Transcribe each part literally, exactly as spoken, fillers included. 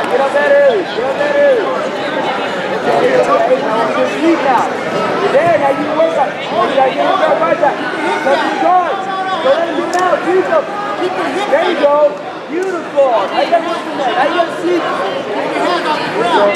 Get up that early. Get up that early. You're sweet now. You're there. Now you can work on it. You gotta get up there right back. Touch your guard. Go let him get out. Use them. There you go. Beautiful. Now you gotta work from that. Now you gotta see. Now you gotta work from that.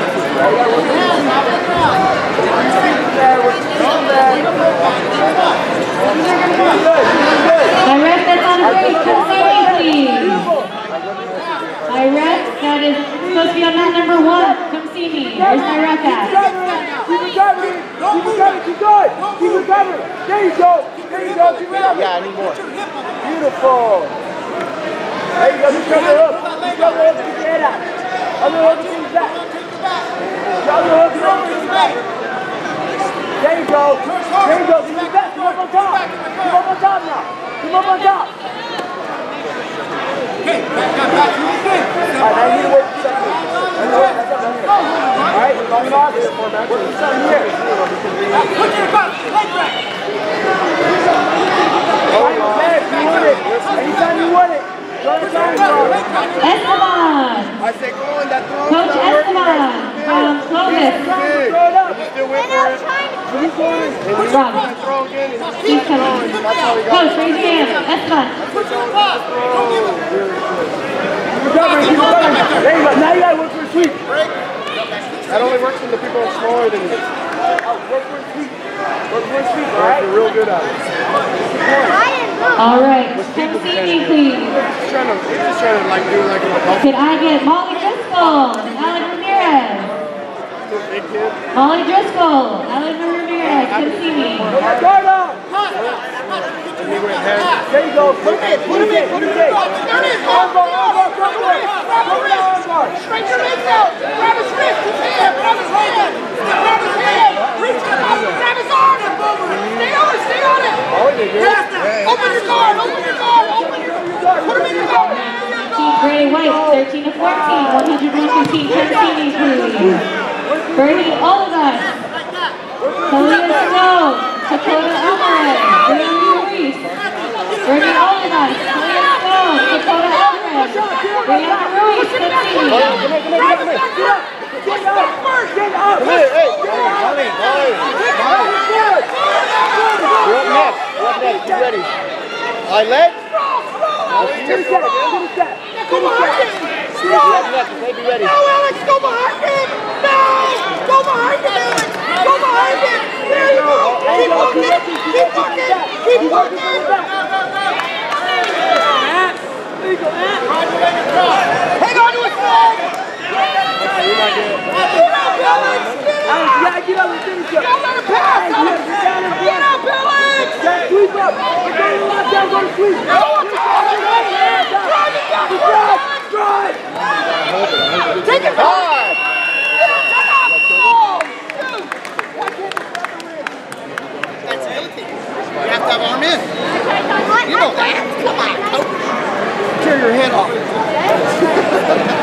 My ref that's on break, come see me please. My ref that is supposed to be on mat number one, come see me. Where's my ref at? Keep recovering. Keep recovering. Keep going. Keep recovering. There you go. There you go. Keep recovering. Yeah, I need more. Beautiful. There you go. Just cover up. Just cover up. Keep your head out. Other hook things back. Other hook things back. There you go. There you go. Keep it back. Come up on top. Come up on top now. Come up on top. Okay, back up, back to the game. All right, now you need to wait for something. All right, we're going off here for that. Work for something here. Put your butt, leg back. All right, back. You want it. Anytime you want it. Esteban! I say go on that throw. Coach Esteban from Clovis. You still wait for it. Keep going. Rob. He's coming. Coach, raise your hand. Esteban. Keep recovering, keep recovering. There you go. Now you gotta work for a sweep. That only works when the people are smaller than you. Oh, work for a sweep. Work for a sweep, all right? You're real good at it. All right, come see me, please. He's trying to, he's just trying to like do like a Can I get Molly Driscoll and Alan Ramirez? Big kid. Molly Driscoll, Alan Ramirez, come see me. Guard up! There you go. Put him in, put him in, put him in. Elbow, elbow, grab away. Grab away, elbow. Straight your legs out. Grab his wrist, his hand, grab his hand. Grab his hand. Reach him up, grab his arm. Stay on it, stay on it. Open your guard, open your guard, open your guard. Put him in your guard. Team Gray White, thirteen to fourteen, one hundred one fifteen, come see me, please. Bernie Olivas, Talia Snow, Dakota Alvarez, Brianna Ruiz. Bernie Olivas, Talia Snow, Dakota Alvarez, Brianna Ruiz, come see me. Come on, come on, come on, come on. Get up, get up, get up. Come here, hey, Molly, Molly, Molly. You're up next, you're up next, get ready. All right, legs. Finish that, finish that. Go behind him. You're up next, okay, be ready. No, Alex, go behind him. No, go behind him, Alex. Go behind him. There you go. Keep working, keep working, keep working. Hang on to his leg. You're not good. Get up, Alex. Yeah, get up and finish up. Don't let him pass, Alex. Get up, Alex. Sweep up. We're going to lock down, go to sweep. Go on, drive it down. Drive, drive. Take it hard. That's ability. You have to have arm in. You know that. Come on, coach. Tear your head off.